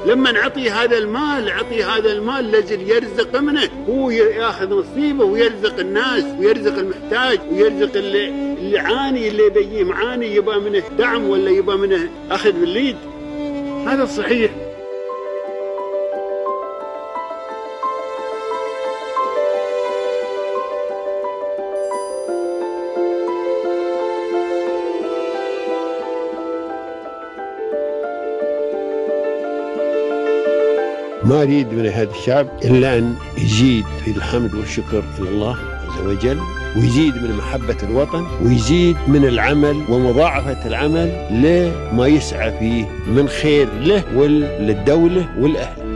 لما نعطيه هذا المال لازم يرزق منه، هو ياخذ نصيبه ويرزق الناس ويرزق المحتاج ويرزق اللي عاني، اللي بيجي معاني يبقى منه دعم ولا يبقى منه اخذ باليد. هذا صحيح. ما أريد من هذا الشعب إلا أن يزيد في الحمد والشكر لله عز وجل، ويزيد من محبة الوطن، ويزيد من العمل ومضاعفة العمل لما يسعى فيه من خير له وللدولة والأهل.